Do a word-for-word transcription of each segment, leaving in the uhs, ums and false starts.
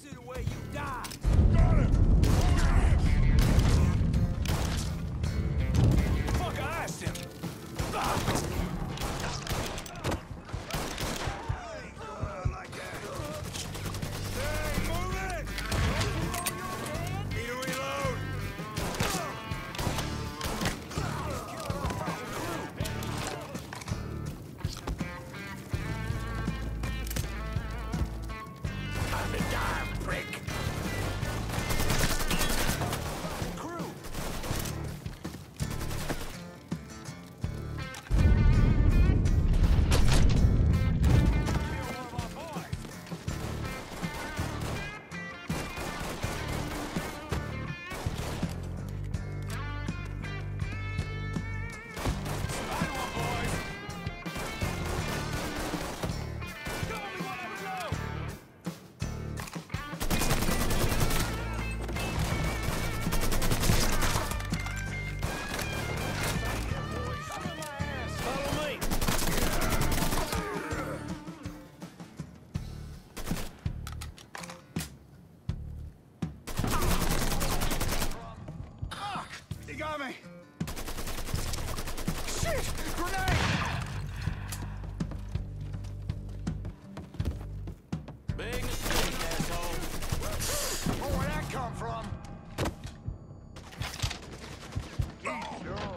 This is the way you die. Got him! Fuck, I asked him. Ah. He got me! Shit! Grenade! Big mistake, asshole. Oh, where'd that come from? Oh.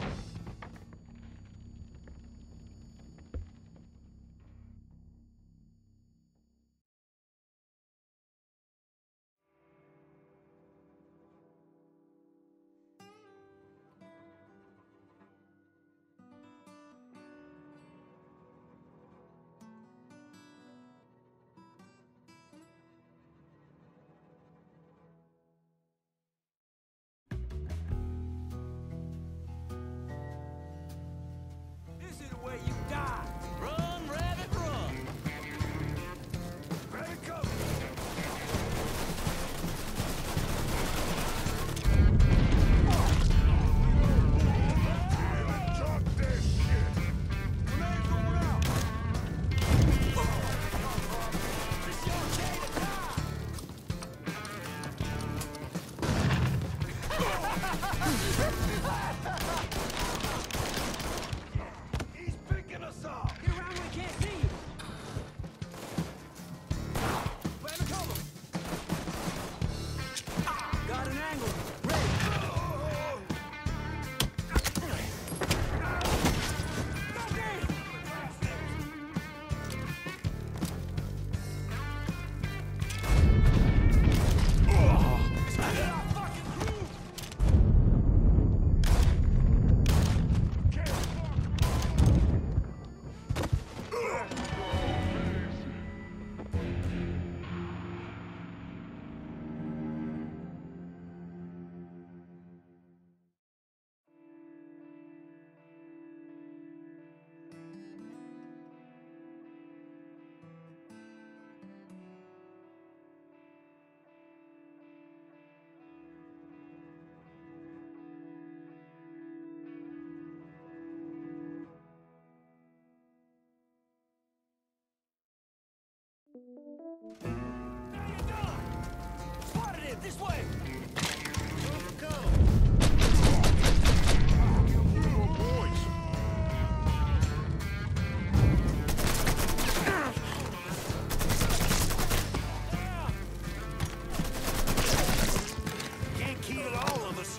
This is the way you die. Run, rabbit, run. Ready, go! Chuck this shit! Grenade going out! It's your day to die. He's picking us off! Get around when he can't see you. Plan to cover. Got an angle. Ready. There you go! Spotted it! This way! Go! Little boys! Can't kill all of us.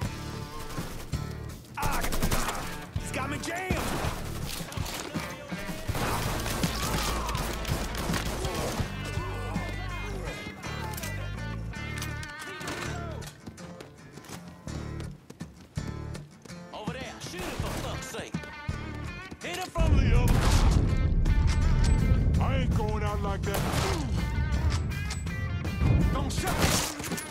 Ah! He's got me jammed! Over there, shoot him for fuck's sake. Hit him from the other. I ain't going out like that. Don't shoot!